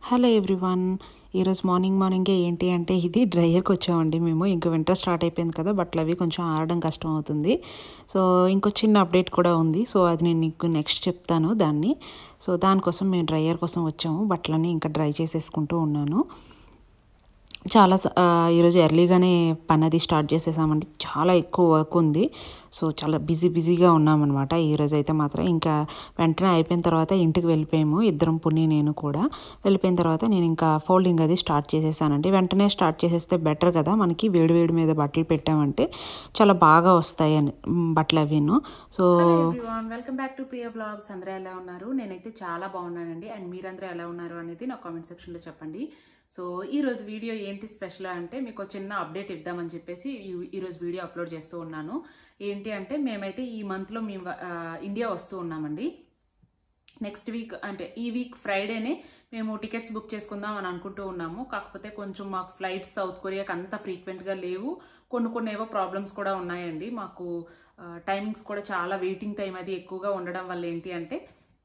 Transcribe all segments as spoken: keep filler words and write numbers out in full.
Hello everyone. ఈరోజు morning మార్నింగే ఏంటి అంటే ఇది డ్రైయర్కి వచ్చామండి మేము. ఇంక వింటర్ స్టార్ట్ అయిపోయింది కదా, బట్టలు అవి కొంచెం ఆరడం కష్టం అవుతుంది. సో ఇంకో చిన్న అప్డేట్ కూడా ఉంది. సో అది నేను నీకు నెక్స్ట్ చెప్తాను దాన్ని. సో దానికోసం మేము డ్రైయర్ కోసం వచ్చాము. బట్టలన్నీ ఇంకా డ్రై చేసేసుకుంటూ ఉన్నాను. చాలా ఈరోజు ఎర్లీగానే పని అది స్టార్ట్ చేసేసామండి. చాలా ఎక్కువ వర్క్ ఉంది. సో చాలా బిజీ బిజీగా ఉన్నామన్నమాట ఈరోజు అయితే మాత్రం. ఇంకా వెంటనే అయిపోయిన తర్వాత ఇంటికి వెళ్ళిపోయాము ఇద్దరం, పుణ్య నేను కూడా. వెళ్ళిపోయిన తర్వాత నేను ఇంకా ఫోల్డింగ్ అది స్టార్ట్ చేసేసానండి. వెంటనే స్టార్ట్ చేసేస్తే బెటర్ కదా, మనకి వేడి వేడి మీద బట్టలు పెట్టామంటే చాలా బాగా వస్తాయి అని బట్టలు అవిను. So welcome back to Priya blogs. అందరూ ఎలా ఉన్నారు? నేనైతే చాలా బాగున్నానండి. అండ్ మీరందరూ ఎలా ఉన్నారు అనేది నా కామెంట్ సెక్షన్లో చెప్పండి. సో ఈరోజు వీడియో ఏంటి స్పెషల్ అంటే మీకు చిన్న అప్డేట్ ఇద్దామని చెప్పేసి ఈరోజు వీడియో అప్లోడ్ చేస్తూ ఉన్నాను. ఏంటి అంటే మేమైతే ఈ మంత్లో మేము ఇండియా వస్తూ ఉన్నామండి. నెక్స్ట్ వీక్ అంటే ఈ వీక్ ఫ్రైడేనే మేము టికెట్స్ బుక్ చేసుకుందాం అని అనుకుంటూ ఉన్నాము. కాకపోతే కొంచెం మాకు ఫ్లైట్స్ సౌత్ కొరియాకి అంత ఫ్రీక్వెంట్గా లేవు. కొన్ని కొన్ని ఏవో ప్రాబ్లమ్స్ కూడా ఉన్నాయండి. మాకు టైమింగ్స్ కూడా చాలా వెయిటింగ్ టైం అది ఎక్కువగా ఉండడం వల్ల ఏంటి అంటే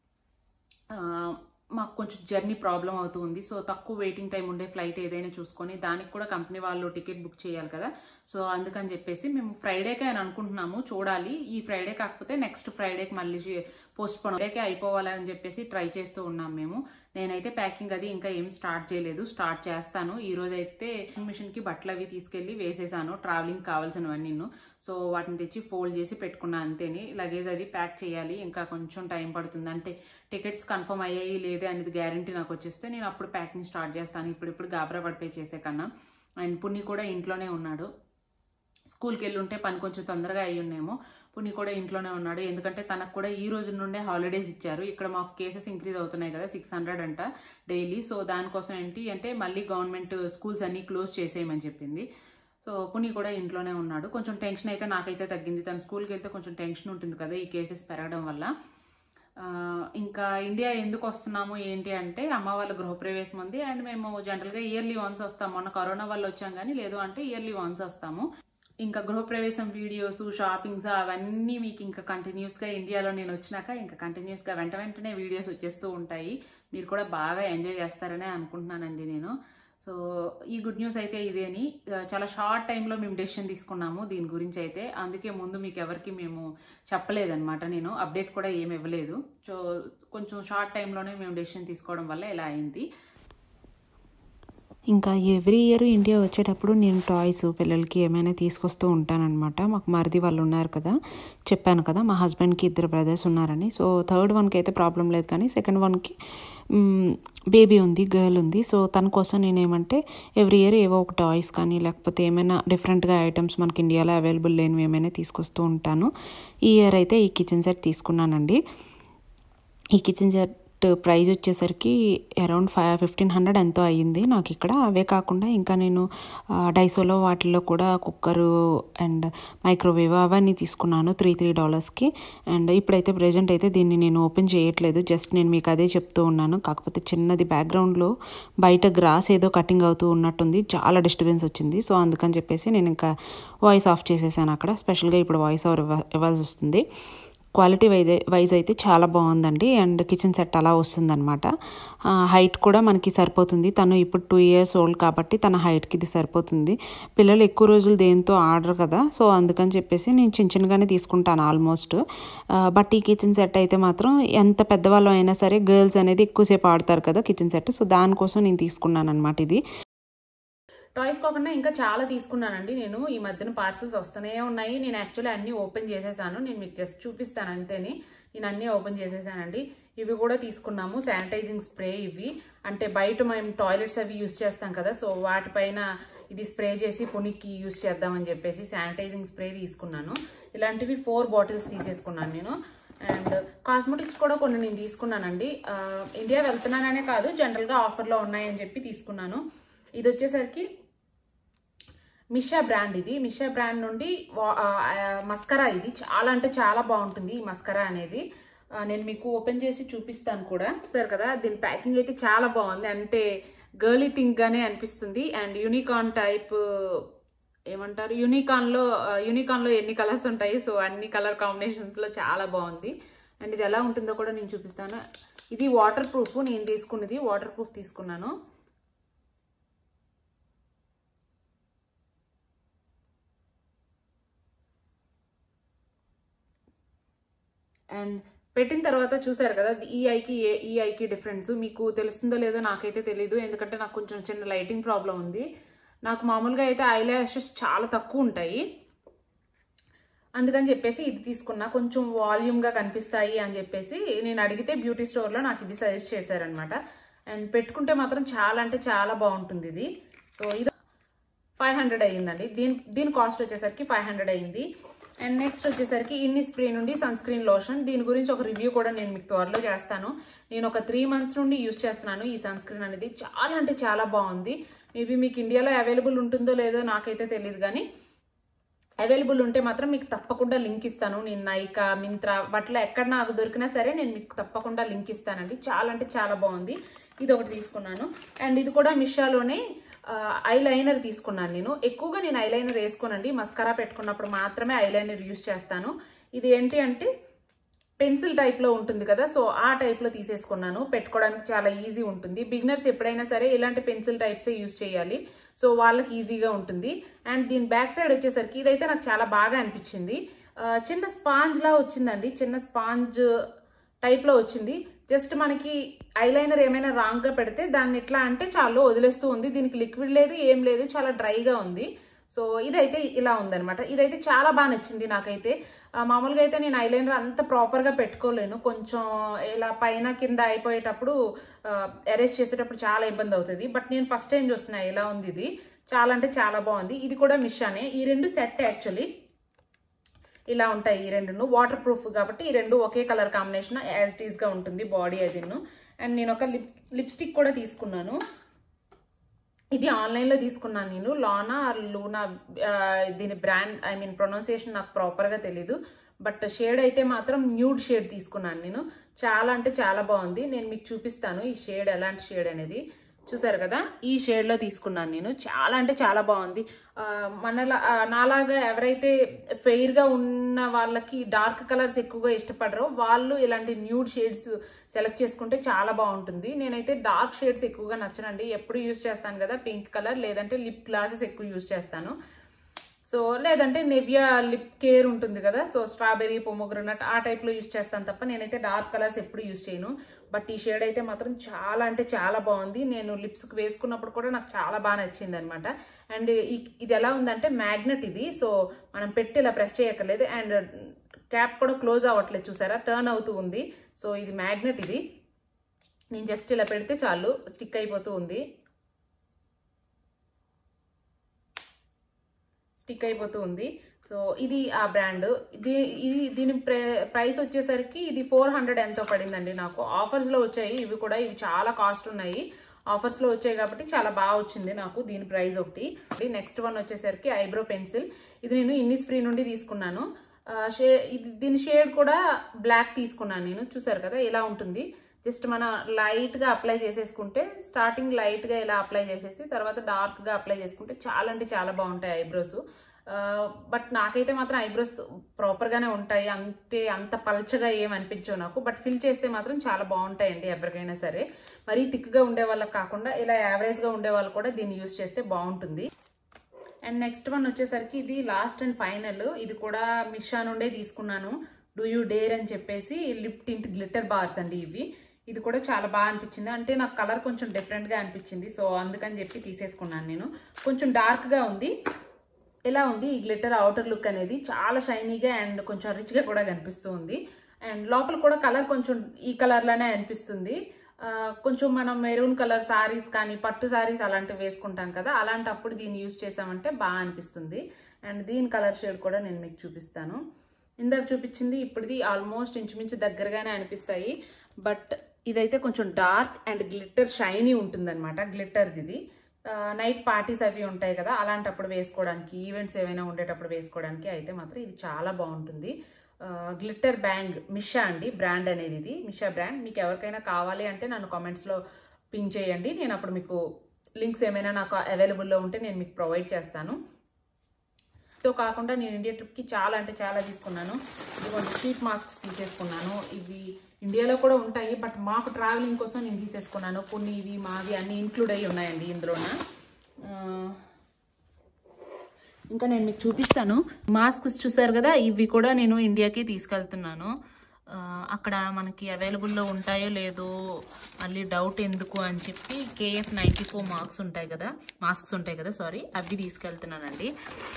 మాకు కొంచెం జర్నీ ప్రాబ్లం అవుతుంది. సో తక్కువ వెయిటింగ్ టైం ఉండే ఫ్లైట్ ఏదైనా చూసుకొని, దానికి కూడా కంపెనీ వాళ్ళు టికెట్ బుక్ చేయాలి కదా. సో అందుకని చెప్పేసి మేము ఫ్రైడేకే అని అనుకుంటున్నాము. చూడాలి, ఈ ఫ్రైడే కాకపోతే నెక్స్ట్ ఫ్రైడేకి మళ్ళీ పోస్ట్ పోన్ ఫ్రైడేకే అయిపోవాలని చెప్పేసి ట్రై చేస్తూ ఉన్నాం మేము. నేనైతే ప్యాకింగ్ అది ఇంకా ఏం స్టార్ట్ చేయలేదు. స్టార్ట్ చేస్తాను. ఈ రోజు అయితే మిషన్ కి బట్టలు అవి తీసుకెళ్లి వేసేసాను, ట్రావెలింగ్ కావాల్సినవన్నీ. సో వాటిని తెచ్చి ఫోల్డ్ చేసి పెట్టుకున్నా అంతేని. లగేజ్ అది ప్యాక్ చేయాలి, ఇంకా కొంచెం టైం పడుతుంది. అంటే టికెట్స్ కన్ఫర్మ్ అయ్యాయి లేదే అనేది గ్యారంటీ నాకు వచ్చేస్తే నేను అప్పుడు ప్యాకింగ్ స్టార్ట్ చేస్తాను. ఇప్పుడు ఇప్పుడు గాబరా పడిపోయి చేసే కన్నా. అండ్ పుణ్య కూడా ఇంట్లోనే ఉన్నాడు. స్కూల్కి వెళ్ళి ఉంటే పని కొంచెం తొందరగా అయ్యి ఉన్నామో. పుణ్య కూడా ఇంట్లోనే ఉన్నాడు, ఎందుకంటే తనకు కూడా ఈ రోజు నుండే హాలిడేస్ ఇచ్చారు. ఇక్కడ మాకు కేసెస్ ఇంక్రీజ్ అవుతున్నాయి కదా, సిక్స్ హండ్రెడ్ అంట డైలీ. సో దానికోసం ఏంటి అంటే మళ్ళీ గవర్నమెంట్ స్కూల్స్ అన్ని క్లోజ్ చేసేయమని చెప్పింది. సో పుణ్య కూడా ఇంట్లోనే ఉన్నాడు. కొంచెం టెన్షన్ అయితే నాకైతే తగ్గింది. తన స్కూల్కి వెళ్తే కొంచెం టెన్షన్ ఉంటుంది కదా ఈ కేసెస్ పెరగడం వల్ల. ఇంకా ఇండియా ఎందుకు వస్తున్నాము ఏంటి అంటే అమ్మ వాళ్ళ గృహప్రవేశం ఉంది. అండ్ మేము జనరల్గా ఇయర్లీ వన్స్ వస్తాము. మొన్న కరోనా వల్ల వచ్చాం కానీ, లేదు అంటే ఇయర్లీ వన్స్ వస్తాము. ఇంకా గృహప్రవేశం వీడియోస్, షాపింగ్స్ అవన్నీ మీకు ఇంకా కంటిన్యూస్గా ఇండియాలో నేను వచ్చినాక ఇంకా కంటిన్యూస్గా వెంట వెంటనే వీడియోస్ వచ్చేస్తూ ఉంటాయి. మీరు కూడా బాగా ఎంజాయ్ చేస్తారనే అనుకుంటున్నానండి నేను. సో ఈ గుడ్ న్యూస్ అయితే ఇదేని. చాలా షార్ట్ టైంలో మేము డెసిషన్ తీసుకున్నాము దీని గురించి అయితే. అందుకే ముందు మీకు ఎవరికి మేము చెప్పలేదన్నమాట. నేను అప్డేట్ కూడా ఏమి ఇవ్వలేదు. సో కొంచెం షార్ట్ టైంలోనే మేము డెసిషన్ తీసుకోవడం వల్ల ఇలా అయింది. ఇంకా ఎవ్రీ ఇయర్ ఇండియా వచ్చేటప్పుడు నేను టాయ్స్ పిల్లలకి ఏమైనా తీసుకొస్తూ ఉంటానన్నమాట. మాకు మరిది వాళ్ళు ఉన్నారు కదా, చెప్పాను కదా మా హస్బెండ్కి ఇద్దరు బ్రదర్స్ ఉన్నారని. సో థర్డ్ వన్కి అయితే ప్రాబ్లం లేదు, కానీ సెకండ్ వన్కి బేబీ ఉంది, గర్ల్ ఉంది. సో తన కోసం నేనేమంటే ఎవ్రీ ఇయర్ ఏవో ఒక టాయ్స్ కానీ లేకపోతే ఏమైనా డిఫరెంట్గా ఐటమ్స్ మనకి ఇండియాలో అవైలబుల్ లేనివి ఏమైనా తీసుకొస్తూ ఉంటాను. ఈ ఇయర్ అయితే ఈ కిచెన్ సెట్ తీసుకున్నానండి. ఈ కిచెన్ సెట్ ప్రైస్ వచ్చేసరికి అరౌండ్ ఫైవ్ ఫిఫ్టీన్ హండ్రెడ్ ఎంతో అయ్యింది నాకు ఇక్కడ. అవే కాకుండా ఇంకా నేను డైసోలో వాటిల్లో కూడా కుక్కరు అండ్ మైక్రోవేవ్ అవన్నీ తీసుకున్నాను త్రీ త్రీ డాలర్స్కి. అండ్ ఇప్పుడైతే ప్రజెంట్ అయితే దీన్ని నేను ఓపెన్ చేయట్లేదు, జస్ట్ నేను మీకు అదే చెప్తూ ఉన్నాను. కాకపోతే చిన్నది బ్యాక్గ్రౌండ్లో బయట గ్రాస్ ఏదో కటింగ్ అవుతూ ఉన్నట్టుంది, చాలా డిస్టర్బెన్స్ వచ్చింది. సో అందుకని చెప్పేసి నేను ఇంకా వాయిస్ ఆఫ్ చేసేసాను అక్కడ. స్పెషల్గా ఇప్పుడు వాయిస్ ఓవర్ ఇవ్వాల్సి వస్తుంది. క్వాలిటీ వైజ్ వైజ్ అయితే చాలా బాగుందండి. అండ్ కిచెన్ సెట్ అలా వస్తుందన్నమాట. హైట్ కూడా మనకి సరిపోతుంది. తను ఇప్పుడు టూ ఇయర్స్ ఓల్డ్ కాబట్టి తన హైట్కి ఇది సరిపోతుంది. పిల్లలు ఎక్కువ రోజులు దేంతో ఆడరు కదా, సో అందుకని చెప్పేసి నేను చిన్న చిన్నగానే తీసుకుంటాను ఆల్మోస్ట్. బట్ ఈ కిచెన్ సెట్ అయితే మాత్రం ఎంత పెద్దవాళ్ళు అయినా సరే గర్ల్స్ అనేది ఎక్కువసేపు ఆడతారు కదా కిచెన్ సెట్. సో దానికోసం నేను తీసుకున్నాను అనమాట ఇది. టాయ్స్ కాకుండా ఇంకా చాలా తీసుకున్నానండి నేను. ఈ మధ్యన పార్సల్స్ వస్తూనే ఉన్నాయి. నేను యాక్చువల్లీ అన్నీ ఓపెన్ చేసేసాను. నేను మీకు జస్ట్ చూపిస్తాను అంతేని. నేను అన్నీ ఓపెన్ చేసేసానండి. ఇవి కూడా తీసుకున్నాము, శానిటైజింగ్ స్ప్రే. ఇవి అంటే బయట మేము టాయిలెట్స్ అవి యూజ్ చేస్తాం కదా, సో వాటిపైన ఇది స్ప్రే చేసి పునికి యూజ్ చేద్దామని చెప్పేసి శానిటైజింగ్ స్ప్రే తీసుకున్నాను. ఇలాంటివి ఫోర్ బాటిల్స్ తీసేసుకున్నాను నేను. అండ్ కాస్మెటిక్స్ కూడా కొన్ని నేను తీసుకున్నానండి. ఇండియా వెళ్తున్నాననే కాదు, జనరల్గా ఆఫర్లో ఉన్నాయని చెప్పి తీసుకున్నాను. ఇది వచ్చేసరికి మిషా బ్రాండ్. ఇది మిషా బ్రాండ్ నుండి మస్కరా. ఇది చాలా అంటే చాలా బాగుంటుంది ఈ మస్కరా అనేది. నేను మీకు ఓపెన్ చేసి చూపిస్తాను కూడా. చూస్తారు కదా, దీని ప్యాకింగ్ అయితే చాలా బాగుంది. అంటే గర్లీ థింక్ గానే అనిపిస్తుంది. అండ్ యూనికార్న్ టైప్ ఏమంటారు, యూనికార్న్లో యూనికార్న్లో ఎన్ని కలర్స్ ఉంటాయి, సో అన్ని కలర్ కాంబినేషన్స్లో చాలా బాగుంది. అండ్ ఇది ఎలా ఉంటుందో కూడా నేను చూపిస్తాను. ఇది వాటర్ ప్రూఫ్, నేను తీసుకున్నది వాటర్ ప్రూఫ్ తీసుకున్నాను. అండ్ పెట్టిన తర్వాత చూసారు కదా ఈ ఐకి ఈ ఐకి డిఫరెన్స్ మీకు తెలుస్తుందో లేదో నాకైతే తెలీదు, ఎందుకంటే నాకు కొంచెం చిన్న లైటింగ్ ప్రాబ్లం ఉంది. నాకు మామూలుగా అయితే ఐ ల్యాషెస్ చాలా తక్కువ ఉంటాయి, అందుకని చెప్పేసి ఇది తీసుకున్నా. కొంచెం వాల్యూమ్గా కనిపిస్తాయి అని చెప్పేసి నేను అడిగితే బ్యూటీ స్టోర్లో నాకు ఇది సజెస్ట్ చేశారనమాట. అండ్ పెట్టుకుంటే మాత్రం చాలా అంటే చాలా బాగుంటుంది ఇది. సో ఇది ఫైవ్ హండ్రెడ్ అయ్యిందండి. దీని దీని కాస్ట్ వచ్చేసరికి ఫైవ్ హండ్రెడ్ అయ్యింది. అండ్ నెక్స్ట్ వచ్చేసరికి ఇన్నిస్ప్రీ నుండి సన్ స్క్రీన్ లోషన్. దీని గురించి ఒక రివ్యూ కూడా నేను మీకు త్వరలో చేస్తాను. నేను ఒక త్రీ మంత్స్ నుండి యూజ్ చేస్తున్నాను ఈ సన్ స్క్రీన్ అనేది. చాలా అంటే చాలా బాగుంది. మేబీ మీకు ఇండియాలో అవైలబుల్ ఉంటుందో లేదో నాకైతే తెలియదు, కానీ అవైలబుల్ ఉంటే మాత్రం మీకు తప్పకుండా లింక్ ఇస్తాను. నేను నైకా, మింత్రా వాటిలో ఎక్కడ నాకు దొరికినా సరే నేను మీకు తప్పకుండా లింక్ ఇస్తానండి. చాలా అంటే చాలా బాగుంది. ఇది ఒకటి తీసుకున్నాను. అండ్ ఇది కూడా మిషాలోనే ఐ లైనర్ తీసుకున్నాను నేను. ఎక్కువగా నేను ఐ లైనర్ వేసుకోనండి, మస్కరా పెట్టుకున్నప్పుడు మాత్రమే ఐ లైనర్ యూజ్ చేస్తాను. ఇది ఏంటి అంటే పెన్సిల్ టైప్లో ఉంటుంది కదా, సో ఆ టైప్లో తీసేసుకున్నాను. పెట్టుకోవడానికి చాలా ఈజీ ఉంటుంది. బిగినర్స్ ఎప్పుడైనా సరే ఇలాంటి పెన్సిల్ టైప్సే యూజ్ చేయాలి, సో వాళ్ళకి ఈజీగా ఉంటుంది. అండ్ దీని బ్యాక్ సైడ్ వచ్చేసరికి ఇదైతే నాకు చాలా బాగా అనిపించింది. చిన్న స్పాంజ్ లా వచ్చిందండి, చిన్న స్పాంజ్ టైప్లో వచ్చింది. జస్ట్ మనకి ఐలైనర్ ఏమైనా రాంగ్గా పెడితే దాన్ని ఎట్లా అంటే చాలు వదిలేస్తూ ఉంది. దీనికి లిక్విడ్ లేదు, ఏం లేదు, చాలా డ్రైగా ఉంది. సో ఇదైతే ఇలా ఉందనమాట. ఇదైతే చాలా బాగా నచ్చింది నాకైతే. మామూలుగా అయితే నేను ఐలైనర్ అంత ప్రాపర్గా పెట్టుకోలేను, కొంచెం ఇలా పైన కింద అయిపోయేటప్పుడు ఎరేజ్ చేసేటప్పుడు చాలా ఇబ్బంది అవుతుంది. బట్ నేను ఫస్ట్ టైం చూస్తున్నా ఇలా ఉంది ఇది. చాలా అంటే చాలా బాగుంది. ఇది కూడా మిషానే. ఈ రెండు సెట్ యాక్చువల్లీ ఇలా ఉంటాయి. ఈ రెండు వాటర్ ప్రూఫ్ కాబట్టి ఈ రెండు ఒకే కలర్ కాంబినేషన్ యాజ్ ఇట్ ఈస్గా ఉంటుంది బాడీ అదిను. అండ్ నేను ఒక లిప్ లిప్స్టిక్ కూడా తీసుకున్నాను. ఇది ఆన్లైన్లో తీసుకున్నాను నేను. లానా ఆర్ లూనా దీని బ్రాండ్, ఐ మీన్ ప్రొనౌన్సియేషన్ నాకు ప్రాపర్గా తెలీదు, బట్ షేడ్ అయితే మాత్రం న్యూడ్ షేడ్ తీసుకున్నాను నేను. చాలా అంటే చాలా బాగుంది. నేను మీకు చూపిస్తాను ఈ షేడ్ ఎలాంటి షేడ్ అనేది. చూసారు కదా, ఈ షేడ్లో తీసుకున్నాను నేను. చాలా అంటే చాలా బాగుంది. మనలా నాలాగా ఎవరైతే ఫెయిర్గా ఉన్న వాళ్ళకి డార్క్ కలర్స్ ఎక్కువగా ఇష్టపడరో వాళ్ళు ఇలాంటి న్యూడ్ షేడ్స్ సెలెక్ట్ చేసుకుంటే చాలా బాగుంటుంది. నేనైతే డార్క్ షేడ్స్ ఎక్కువగా నచ్చనండి. ఎప్పుడు యూజ్ చేస్తాను కదా పింక్ కలర్, లేదంటే లిప్ గ్లాసెస్ ఎక్కువ యూజ్ చేస్తాను. సో లేదంటే నివియా లిప్ కేర్ ఉంటుంది కదా, సో స్ట్రాబెర్రీ, పొమోగ్రనట్ ఆ టైప్లో యూజ్ చేస్తాను తప్ప నేనైతే డార్క్ కలర్స్ ఎప్పుడు యూజ్ చేయను. బట్ ఈ షేడ్ అయితే మాత్రం చాలా అంటే చాలా బాగుంది. నేను లిప్స్కి వేసుకున్నప్పుడు కూడా నాకు చాలా బాగా నచ్చింది అనమాట. అండ్ ఇది ఎలా ఉందంటే మ్యాగ్నెట్ ఇది, సో మనం పెట్టి ఇలా ప్రెస్ చేయక్కర్లేదు. అండ్ క్యాప్ కూడా క్లోజ్ అవ్వట్లేదు, చూసారా, టర్న్ అవుతూ ఉంది. సో ఇది మ్యాగ్నెట్. ఇది నేను జస్ట్ ఇలా పెడితే చాలు స్టిక్ అయిపోతూ ఉంది, స్టిక్ అయిపోతూ ఉంది. సో ఇది ఆ బ్రాండ్. ఇది ఇది దీని ప్రైస్ వచ్చేసరికి ఇది ఫోర్ హండ్రెడ్ ఎంతో పడిందండి నాకు. ఆఫర్స్లో వచ్చాయి ఇవి కూడా. ఇవి చాలా కాస్ట్ ఉన్నాయి, ఆఫర్స్లో వచ్చాయి కాబట్టి చాలా బాగా వచ్చింది నాకు దీని ప్రైస్ ఒకటి. నెక్స్ట్ వన్ వచ్చేసరికి ఐబ్రో పెన్సిల్. ఇది నేను ఇన్నిస్ప్రీ నుండి తీసుకున్నాను. షే ఇది దీని షేడ్ కూడా బ్లాక్ తీసుకున్నాను నేను. చూసారు కదా ఇలా ఉంటుంది. జస్ట్ మనం లైట్గా అప్లై చేసేసుకుంటే, స్టార్టింగ్ లైట్గా ఇలా అప్లై చేసేసి తర్వాత డార్క్గా అప్లై చేసుకుంటే చాలా అంటే చాలా బాగుంటాయి ఐబ్రోస్. బట్ నాకైతే మాత్రం ఐబ్రోస్ ప్రాపర్గానే ఉంటాయి, అంటే అంత పల్చగా ఏం అనిపించవు నాకు. బట్ ఫిల్ చేస్తే మాత్రం చాలా బాగుంటాయండి ఎవరికైనా సరే. మరీ థిక్గా ఉండే వాళ్ళకి కాకుండా ఇలా యావరేజ్గా ఉండే వాళ్ళు కూడా దీన్ని యూజ్ చేస్తే బాగుంటుంది. అండ్ నెక్స్ట్ వన్ వచ్చేసరికి ఇది లాస్ట్ అండ్ ఫైనల్. ఇది కూడా మిషా నుండే తీసుకున్నాను. డూ యూ డేర్ అని చెప్పేసి లిప్ టింట్ గ్లిటర్ బార్స్ అండి ఇవి. ఇది కూడా చాలా బాగా అనిపించింది, అంటే నాకు కలర్ కొంచెం డిఫరెంట్గా అనిపించింది, సో అందుకని చెప్పి తీసేసుకున్నాను నేను. కొంచెం డార్క్గా ఉంది. ఎలా ఉంది ఈ గ్లిటర్ అవుటర్ లుక్ అనేది, చాలా షైనీగా అండ్ కొంచెం రిచ్గా కూడా కనిపిస్తూ ఉంది. అండ్ లోపల కూడా కలర్ కొంచెం ఈ కలర్లోనే అనిపిస్తుంది. కొంచెం మనం మెరూన్ కలర్ సారీస్ కానీ పట్టు సారీస్ అలాంటివి వేసుకుంటాం కదా, అలాంటప్పుడు దీన్ని యూజ్ చేసామంటే బాగా అనిపిస్తుంది. అండ్ దీని కలర్ షేడ్ కూడా నేను మీకు చూపిస్తాను. ఇందాక చూపించింది ఇప్పుడుది ఆల్మోస్ట్ ఇంచుమించు దగ్గరగానే అనిపిస్తాయి, బట్ ఇదైతే కొంచెం డార్క్ అండ్ గ్లిటర్ షైనీ ఉంటుంది అనమాట. గ్లిటర్ది ఇది. నైట్ పార్టీస్ అవి ఉంటాయి కదా, అలాంటప్పుడు వేసుకోవడానికి, ఈవెంట్స్ ఏమైనా ఉండేటప్పుడు వేసుకోవడానికి అయితే మాత్రం ఇది చాలా బాగుంటుంది. గ్లిటర్ బ్యాంగ్ మిషా అండి బ్రాండ్ అనేది, ఇది మిషా బ్రాండ్. మీకు ఎవరికైనా కావాలి అంటే నన్ను కామెంట్స్లో పింక్ చేయండి, నేను అప్పుడు మీకు లింక్స్ ఏమైనా నాకు అవైలబుల్లో ఉంటే నేను మీకు ప్రొవైడ్ చేస్తాను. తో కాకుండా నేను ఇండియా ట్రిప్కి చాలా అంటే చాలా తీసుకున్నాను. ఇదిగోండి షీట్ మాస్క్స్ తీసేసుకున్నాను. ఇవి ఇండియాలో కూడా ఉంటాయి, బట్ మాకు ట్రావెలింగ్ కోసం నేను తీసేసుకున్నాను. కొన్ని ఇవి మావి అన్నీ ఇంక్లూడ్ అయ్యి ఉన్నాయండి ఇందులోన. ఇంకా నేను మీకు చూపిస్తాను. మాస్క్స్ చూసారు కదా, ఇవి కూడా నేను ఇండియాకి తీసుకెళ్తున్నాను. అక్కడ మనకి అవైలబుల్లో ఉంటాయో లేదో మళ్ళీ డౌట్ ఎందుకు అని చెప్పి కేఎఫ్ నైంటీ ఫోర్ మార్క్స్ ఉంటాయి కదా మాస్క్స్ ఉంటాయి కదా సారీ అవి తీసుకెళ్తున్నానండి.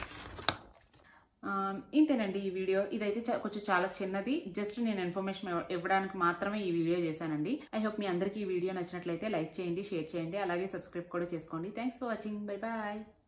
ఇంతేనండి ఈ వీడియో. ఇదైతే కొంచెం చాలా చిన్నది, జస్ట్ నేను ఇన్ఫర్మేషన్ ఇవ్వడానికి మాత్రమే ఈ వీడియో చేశానండి. ఐ హోప్ మీ అందరికీ ఈ వీడియో నచ్చినట్లయితే లైక్ చేయండి, షేర్ చేయండి, అలాగే సబ్స్క్రైబ్ కూడా చేసుకోండి. Thanks for watching. Bye bye.